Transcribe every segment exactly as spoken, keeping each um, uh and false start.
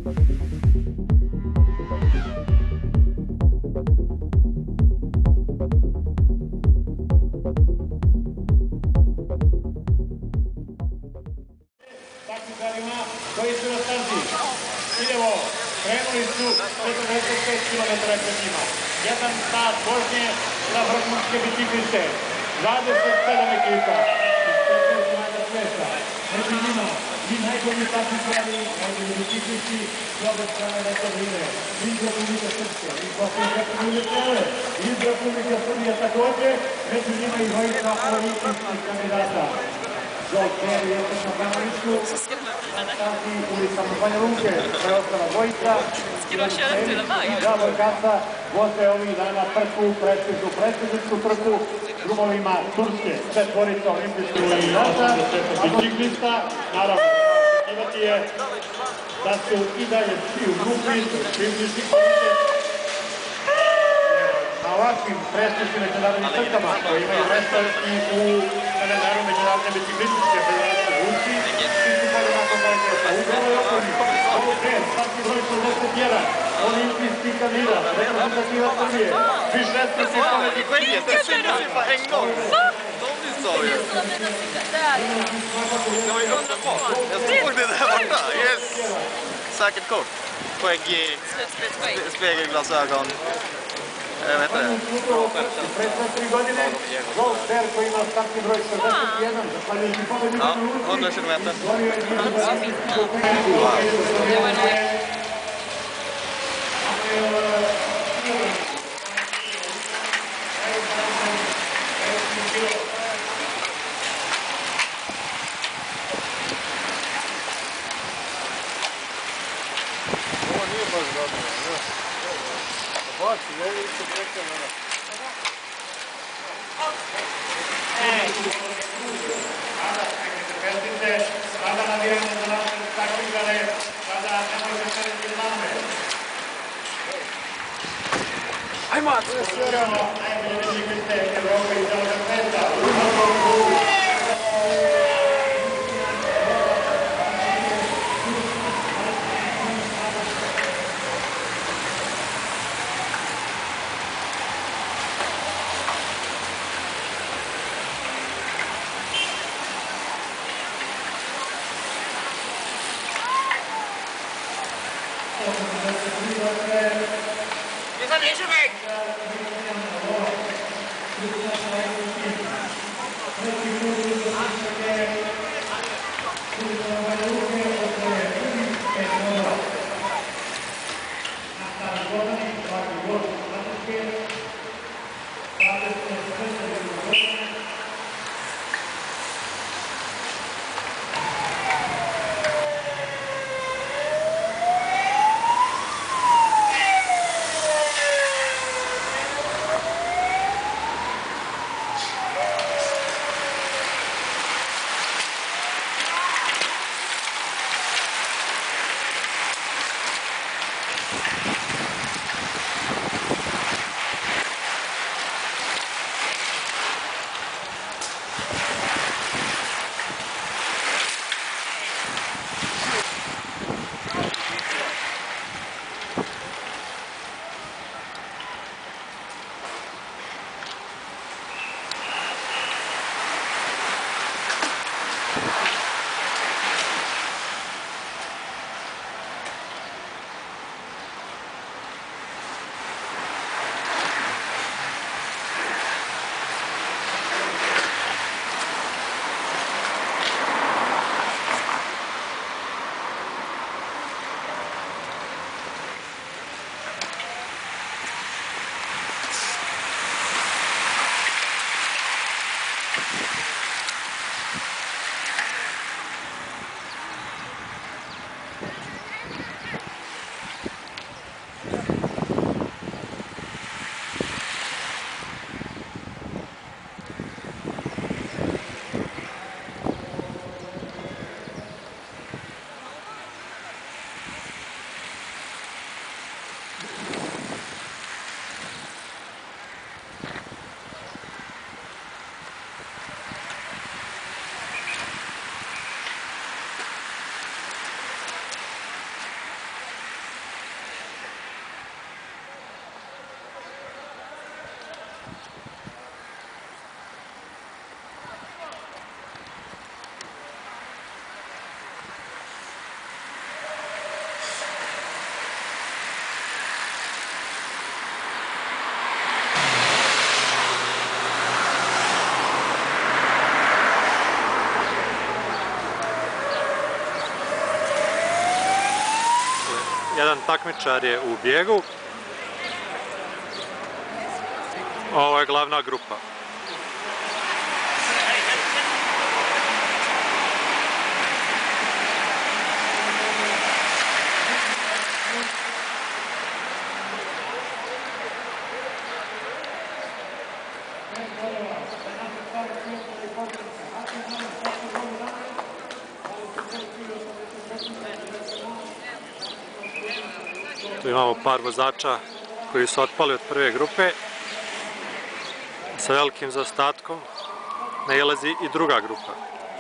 Takmičarima koji su na stazi. Idemo, krenuli su četrdeset pet kilometara pred njima. Jedan sat vožnje za vrhunske bicikliste. dvadeset sedam ekipa iz četiri zemalja sveta. Među njima i najbolji takmičari, najbolji biciklisti s obe strane Veterine. Iz Republike Srpske, iz Bosne i Hercegovine, iz Republike Srbije takođe. Među njima i dvojica olimpijskih kandidata. Zolter je na Banaličku, Stasi ulicama Banja Luke, preostala dvojica. Davor Kasa voze ovih dana trku, prestižnu prestižničku trku drumovima Turske. Četvorica olimpijskih kandidata, biciklista, naravno, očekivati je da su i dalje svi u grupi, svi bicikliste. Na ovakvim prestižnim međunarodnim trkama koji imaju mesto i u kalendaru Međunarodne biciklističke federacije u Rusiji, svi su pali nakon Bajkota. U prvoj okolji, ovo pet, svaki broj šezdeset jedan, olimpijski kandidat, reprezentativa Srbije, višestruki pobednik. Det syntes ju på en gång. De sa ju. Det var ju underbart. Jag såg det där borta. Yes. Säkert kort. Skägg i spegelglasögon. Jag vet inte. Ja, hundra kilometer. Bak, yolu çekecekler bana. Sada nabijamo za naše takmičare, sada ne može se reći zname. Ajmo! Najbolje bicikliste Evrope i celoga sveta. Wir sind eh schon weg! jedan takmičar je u bijegu. Ovo je glavna grupa. Tu imamo par vozača koji su otpali od prve grupe. Sa velikim zaostatkom nailazi i druga grupa.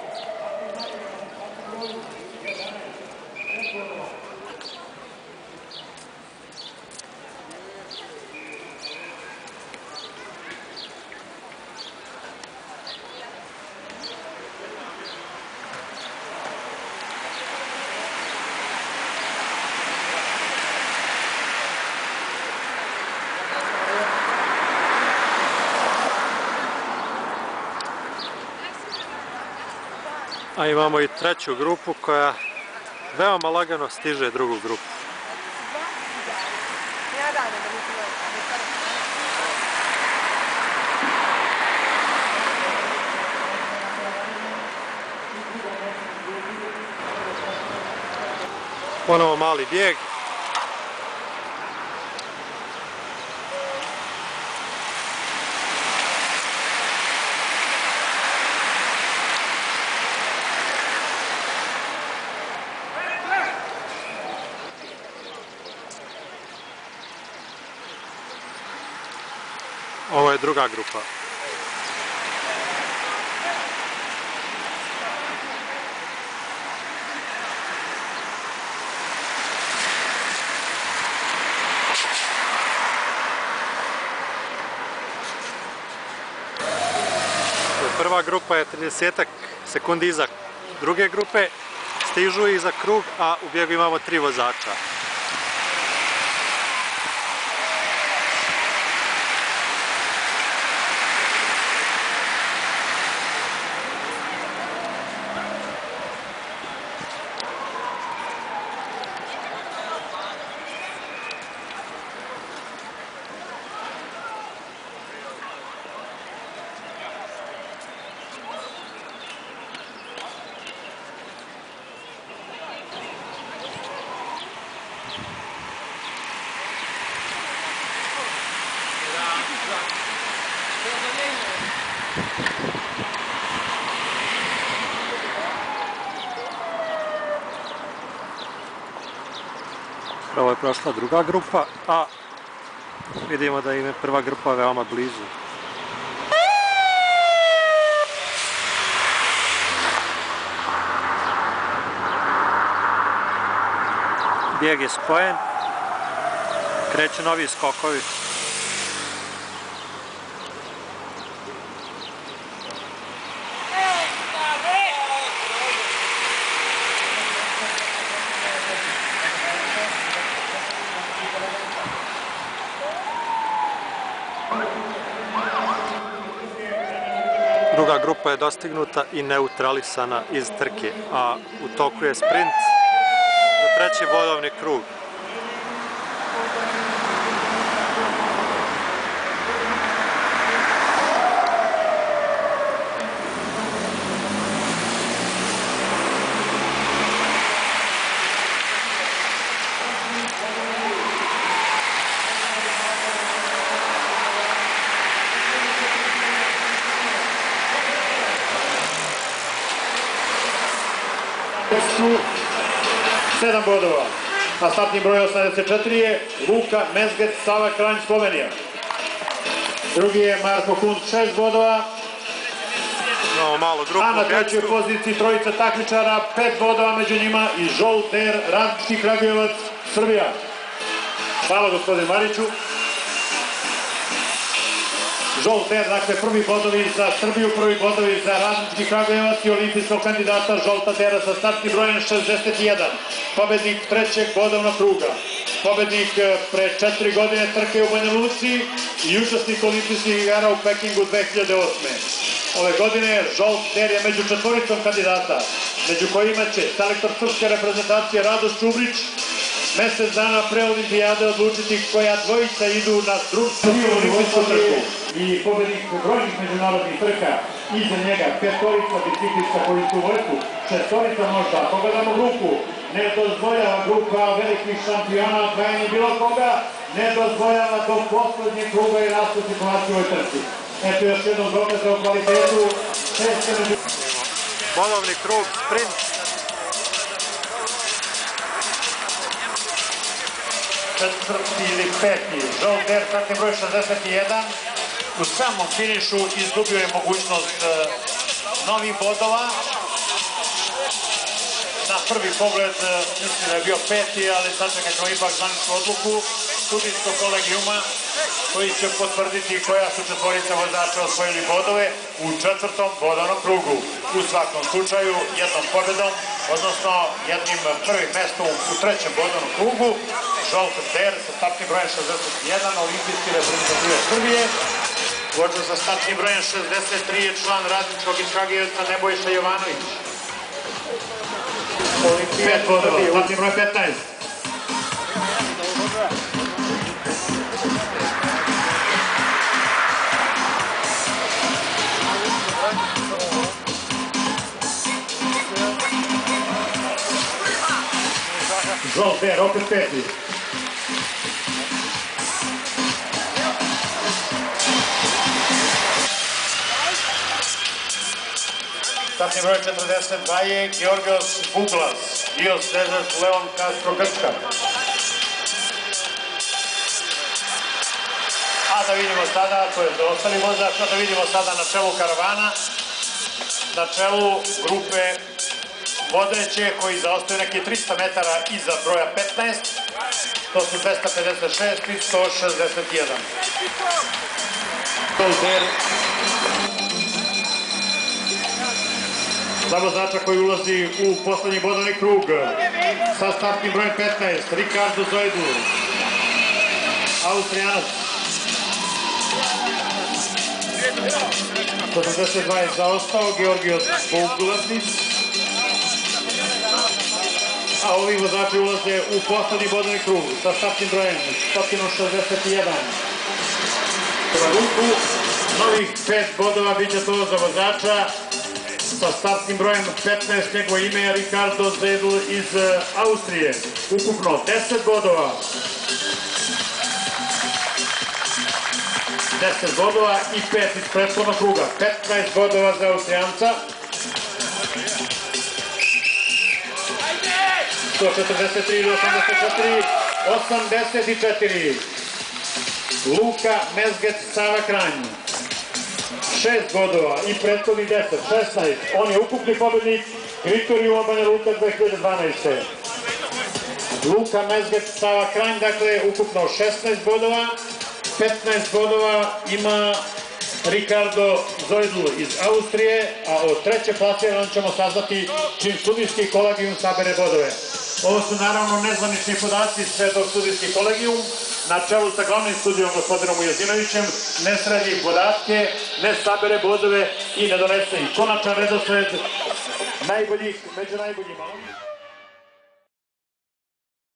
A imamo i treću grupu koja veoma lagano stiže drugu grupu. Ponovo mali bijeg. Ovo je druga grupa. Prva grupa je tridesetak sekundi iza druge grupe, stižu i za krug, a u bijegu imamo tri vozača. Ovo je prošla druga grupa, a vidimo da im je prva grupa veoma blizu. Bijeg je spojen, kreću novi skokovi. Druga grupa je dostignuta i neutralisana iz trke, a u toku je sprint za treći bodovni krug. sedam bodova, a startni broj osamdeset četiri je Luka Mezgec, Sava Kranj, Slovenija. Drugi je Marko Kunt, šest bodova. A na trećoj poziciji trojica takmičara, pet bodova među njima i Žolter, Radnički Kragujevac, Srbija. Hvala gospodin Mariću. Žolter, dakle prvi bodovi za Srbiju, prvi bodovi za Radnički Kragujevac i olimpijskog kandidata Žolta Tera sa startnim brojem šezdeset jedan. Pobednik trećeg bodovnog kruga. Pobednik pre četiri godine trke u Banja Luci i učesnik olimpijskih igara u Pekingu dve hiljade osme. Ove godine Žolt Ter je među četvoricom kandidata, među kojima će selektor srpske reprezentacije Radoš Čubrić, mesec dana pre olimpijade odlučiti koja dvojica idu na društvenu olimpijsku trku. I pobednik brojnih međunarodnih trka, iza njega petorica biciklista koji su u vrhu, šestorica možda. Pogledamo grupu, ne dozvoljava grupa velikih šampiona odvajanje bilo koga, ne dozvoljava do poslednjeg kruga i rastu situaciju u ovoj trci. Eto još jednom dokaza o kvalitetu. Bodovni krug, sprint. Četvrti ili peti, Žolder, startni broj šezdeset jedan, u samom finišu izgubio je mogućnost novih bodova. Na prvi pogled mislim da je bio peti, ali sačekat ćemo ipak zvaničnu odluku sudijskog kolegijuma koji će potvrditi koja su četvorica vozača osvojili bodove u četvrtom bodovnom krugu. U svakom slučaju jednom pobedom, odnosno jednim prvim mestom u trećem bodovnom krugu, Žolder sa startnim brojem šezdeset jedan, olimpijski reprezentative Srbije. Vođa sa startnim brojem šezdeset tri je član radničkog iz Kragujevca Nebojša Jovanović. Pet bodova, startni broj petnaest. Žolder, opet peti. Startni broj četrdeset dva je Georgios Buglas, Dios Cezars Leon Castro Grčka. A da vidimo sada, to je ostali vozač, a da vidimo sada na čelu karavana, na čelu grupe vodeće koji zaostaju neki trista metara iza broja petnaest, to su dvesta pedeset šest i sto šezdeset jedan. Žolder, za vozača koji ulazi u poslednji bodovni krug sa startnim brojem petnaest, Ricardo Zoidl, Austrijanac. sto osamdeset dva je zaostao, Georgios Buglasnic. A ovi vozači ulaze u poslednji bodovni krug sa startnim brojem sto šezdeset jedan. Na ruku, novih pet bodova biće to za vozača sa startnim brojem petnaest, njegovo ime je Ricardo Zoidl iz Austrije. Ukupno deset bodova. deset bodova i pet iz prethodnog kruga. petnaest bodova za Austrijanca. sto četrdeset tri do osamdeset četiri, osamdeset četiri. Luka Mezgec, Sava Kranj. šest bodova i prethodni deset, šesnaest. On je ukupni pobednik kriterijuma Banja Luka dve hiljade dvanaeste. Luka Mezgec, Sava Kranj, dakle ukupno šesnaest bodova. petnaest bodova ima Ricardo Zoidl iz Austrije, a od treće plasiranog ćemo saznati čim sudijski kolegijum sabere bodove. Ovo su naravno nezvanični podaci Svetog sudijski kolegijum, na čelu sa glavnim sudijom gospodinom Ujazinovićem, ne sredi podatke, ne sabere bodove i ne donese ih konačan redosled najboljih među najboljima.